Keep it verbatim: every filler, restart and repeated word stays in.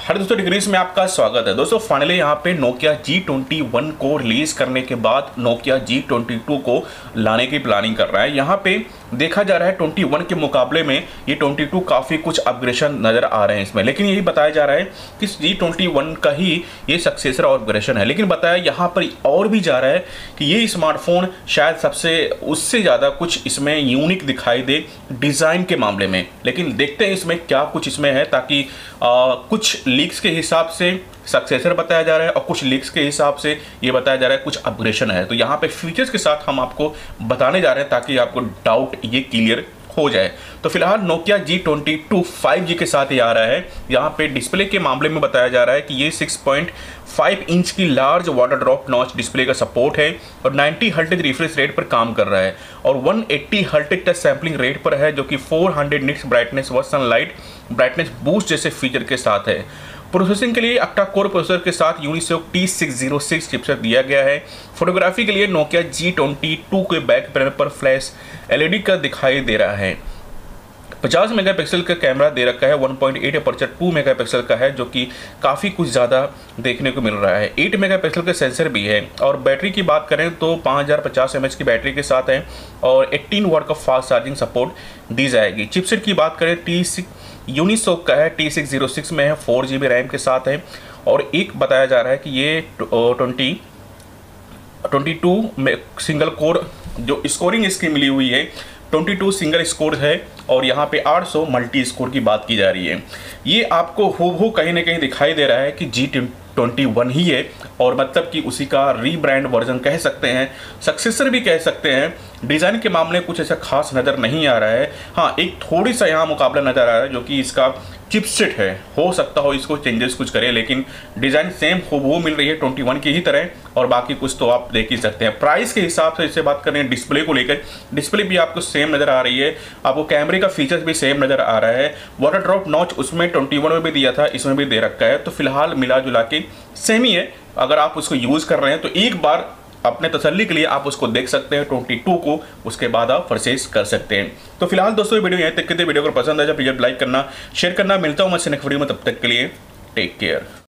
हर दोस्तों डिग्रीज में आपका स्वागत है। दोस्तों फाइनली यहाँ पे नोकिया जी ट्वेंटी वन को रिलीज करने के बाद नोकिया जी ट्वेंटी टू को लाने की प्लानिंग कर रहा है। यहाँ पे देखा जा रहा है ट्वेंटी वन के मुकाबले में ये ट्वेंटी टू काफ़ी कुछ अपग्रेडेशन नज़र आ रहे हैं इसमें, लेकिन यही बताया जा रहा है कि जी ट्वेंटी वन का ही ये सक्सेसर और अपग्रेडेशन है। लेकिन बताया यहाँ पर और भी जा रहा है कि ये स्मार्टफोन शायद सबसे उससे ज़्यादा कुछ इसमें यूनिक दिखाई दे डिज़ाइन के मामले में। लेकिन देखते हैं इसमें क्या कुछ इसमें है, ताकि आ, कुछ लीक्स के हिसाब से सक्सेसर बताया जा रहा है और कुछ लीक्स के हिसाब से ये बताया जा रहा है कुछ अपग्रेडेशन है। तो यहाँ पे फीचर्स के साथ हम आपको बताने जा रहे हैं ताकि आपको डाउट ये क्लियर हो जाए। तो फिलहाल Nokia G twenty two five G के साथ ही आ रहा है। यहाँ पे डिस्प्ले के मामले में बताया जा रहा है कि ये सिक्स पॉइंट फाइव इंच की large water drop notch display का सपोर्ट है और नाइंटी हर्ट्ज रिफ्रेश रेट पर काम कर रहा है और one eighty hertz touch sampling rate पर है, जो कि फोर हंड्रेड निट्स ब्राइटनेस व सनलाइट ब्राइटनेस बूस्ट जैसे फीचर के साथ है। प्रोसेसिंग के लिए अक्टा कोर प्रोसेसर के साथ Unisoc T six zero six chipset दिया गया है। फोटोग्राफी के लिए नोकिया जी ट्वेंटी टू के बैक पैनल पर फ्लैश एलईडी का दिखाई दे रहा है। पचास मेगापिक्सल का कैमरा दे रखा है, one point eight aperture two megapixel का है, जो कि काफ़ी कुछ ज़्यादा देखने को मिल रहा है। एट मेगापिक्सल का सेंसर भी है और बैटरी की बात करें तो पाँच हज़ार पचास एम एच की बैटरी के साथ है और एटीन वाट का फास्ट चार्जिंग सपोर्ट दी जाएगी। चिपसेट की बात करें टी सिक्स यूनिसोक का है, टी सिक्स ज़ीरो सिक्स में है, फोर जी बी रैम के साथ है और एक बताया जा रहा है कि ये ट्वेंटी ट्वेंटी टू में सिंगल कोर जो स्कोरिंग इसकी मिली हुई है ट्वेंटी टू सिंगल स्कोर है और यहाँ पे आठ सौ मल्टी स्कोर की बात की जा रही है। ये आपको हूबहू कहीं ना कहीं दिखाई दे रहा है कि जी ट्वेंटी वन ही है और मतलब कि उसी का रीब्रांड वर्जन कह सकते हैं, सक्सेसर भी कह सकते हैं। डिज़ाइन के मामले कुछ ऐसा खास नज़र नहीं आ रहा है। हाँ, एक थोड़ी सा यहाँ मुकाबला नज़र आ रहा है जो कि इसका चिपसेट है, हो सकता हो इसको चेंजेस कुछ करे, लेकिन डिज़ाइन सेम हूबहू मिल रही है ट्वेंटी वन की ही तरह और बाकी कुछ तो आप देख ही सकते हैं। प्राइस के हिसाब से इससे बात करें डिस्प्ले को लेकर, डिस्प्ले भी आपको सेम नज़र आ रही है, आपको कैमरे का फीचर्स भी सेम नज़र आ रहा है। वाटर ड्रॉप नॉच उसमें ट्वेंटी वन में भी दिया था, इसमें भी दे रखा है, तो फिलहाल मिला जुला के सेम ही है। अगर आप उसको यूज़ कर रहे हैं तो एक बार अपने तसल्ली के लिए आप उसको देख सकते हैं ट्वेंटी टू को, उसके बाद आप परचेज कर सकते हैं। तो फिलहाल दोस्तों वीडियो यहीं तक के थे। वीडियो अगर पसंद आए तो प्लीज लाइक करना, शेयर करना। मिलता हूं मैं नेक्स्ट वीडियो में, तब तक के लिए टेक केयर।